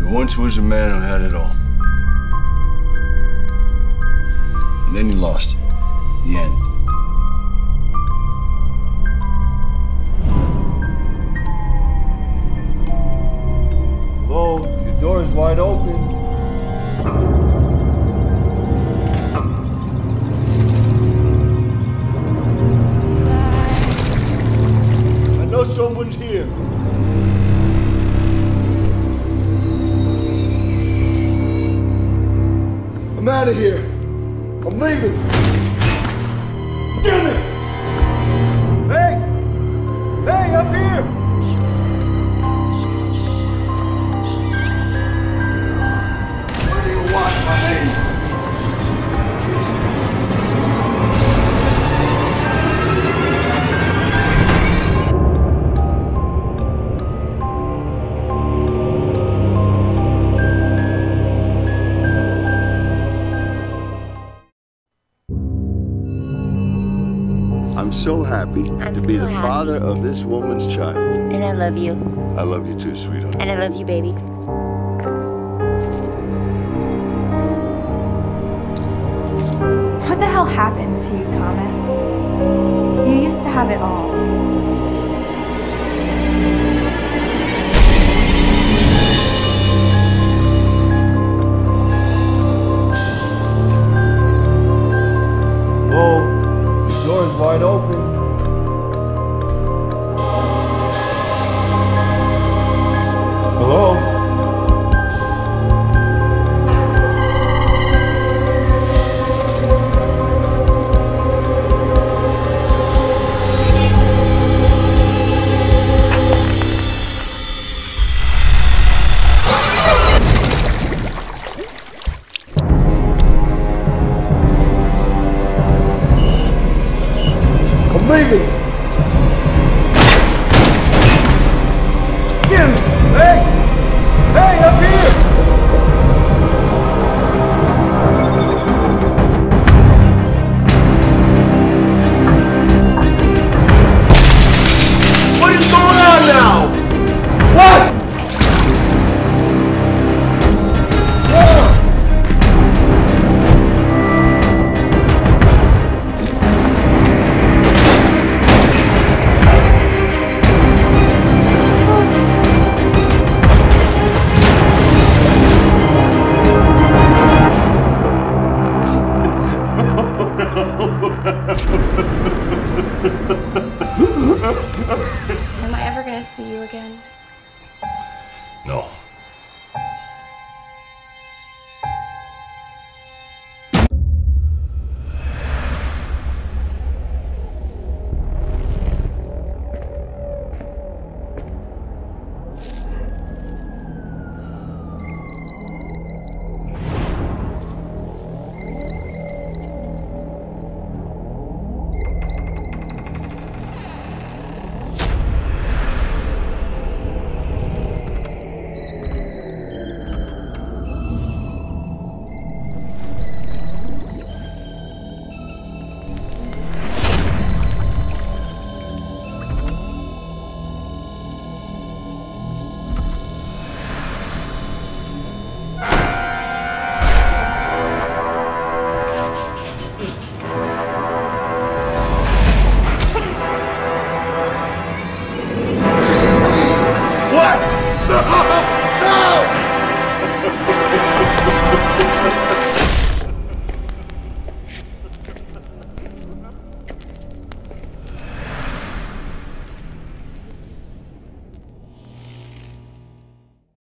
There once was a man who had it all. And then he lost it. The end. Hello, your door is wide open. I know someone's here. I'm out of here. I'm leaving. Damn it! Hey! Hey, up here! Where do you want my name? I'm so happy to be the father of this woman's child. And I love you. I love you too, sweetheart. And I love you, baby. What the hell happened to you, Thomas? You used to have it all. Oh, the door's wide open. Hello? I'm leaving! Damn it! Hey! Hey, up here! What is going on now? What? Am I ever gonna see you again?